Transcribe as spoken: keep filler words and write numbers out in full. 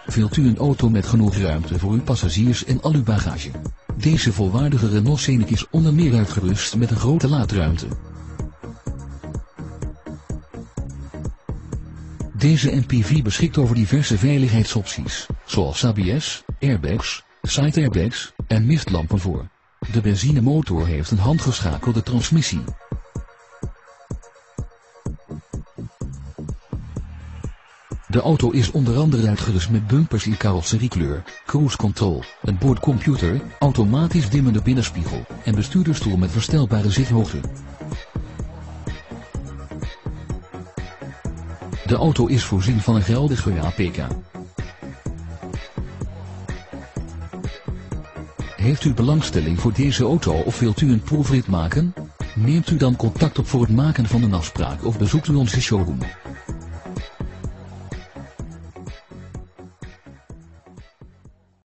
Wilt u een auto met genoeg ruimte voor uw passagiers en al uw bagage? Deze volwaardige Renault Scenic is onder meer uitgerust met een grote laadruimte. Deze M P V beschikt over diverse veiligheidsopties, zoals A B S, airbags, side airbags en mistlampen voor. De benzinemotor heeft een handgeschakelde transmissie. De auto is onder andere uitgerust met bumpers in carrosseriekleur, cruise control, een boordcomputer, automatisch dimmende binnenspiegel en bestuurdersstoel met verstelbare zithoogte. De auto is voorzien van een geldige A P K. Heeft u belangstelling voor deze auto of wilt u een proefrit maken? Neemt u dan contact op voor het maken van een afspraak of bezoekt u onze showroom.